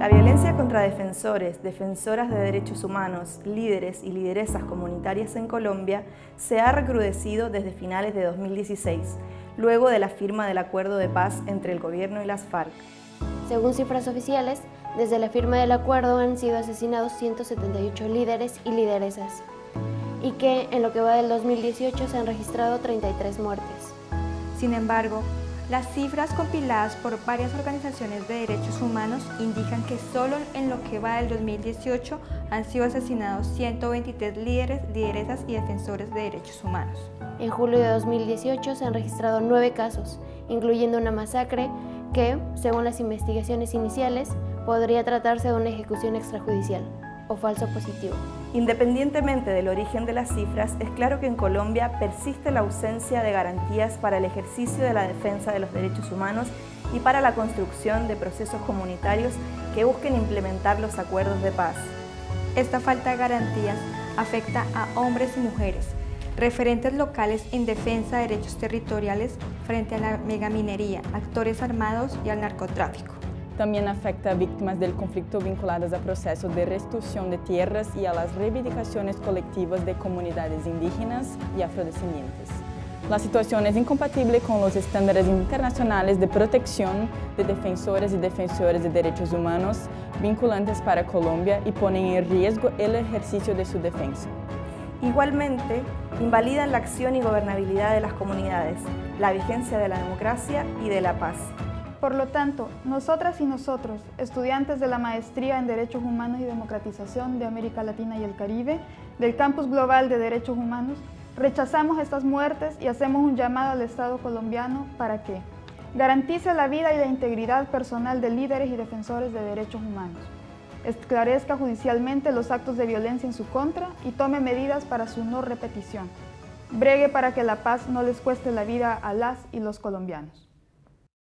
La violencia contra defensores, defensoras de derechos humanos, líderes y lideresas comunitarias en Colombia se ha recrudecido desde finales de 2016, luego de la firma del acuerdo de paz entre el gobierno y las FARC. Según cifras oficiales, desde la firma del acuerdo han sido asesinados 178 líderes y lideresas, y que en lo que va del 2018 se han registrado 33 muertes. Sin embargo, las cifras compiladas por varias organizaciones de derechos humanos indican que solo en lo que va del 2018 han sido asesinados 123 líderes, lideresas y defensores de derechos humanos. En julio de 2018 se han registrado 9 casos, incluyendo una masacre que, según las investigaciones iniciales, podría tratarse de una ejecución extrajudicial o falso positivo. Independientemente del origen de las cifras, es claro que en Colombia persiste la ausencia de garantías para el ejercicio de la defensa de los derechos humanos y para la construcción de procesos comunitarios que busquen implementar los acuerdos de paz. Esta falta de garantías afecta a hombres y mujeres, referentes locales en defensa de derechos territoriales frente a la megaminería, actores armados y al narcotráfico. También afecta a víctimas del conflicto vinculadas a procesos de restitución de tierras y a las reivindicaciones colectivas de comunidades indígenas y afrodescendientes. La situación es incompatible con los estándares internacionales de protección de defensoras y defensores de derechos humanos vinculantes para Colombia y ponen en riesgo el ejercicio de su defensa. Igualmente, invalidan la acción y gobernabilidad de las comunidades, la vigencia de la democracia y de la paz. Por lo tanto, nosotras y nosotros, estudiantes de la Maestría en Derechos Humanos y Democratización de América Latina y el Caribe, del Campus Global de Derechos Humanos, rechazamos estas muertes y hacemos un llamado al Estado colombiano para que garantice la vida y la integridad personal de líderes y defensores de derechos humanos, esclarezca judicialmente los actos de violencia en su contra y tome medidas para su no repetición, bregue para que la paz no les cueste la vida a las y los colombianos.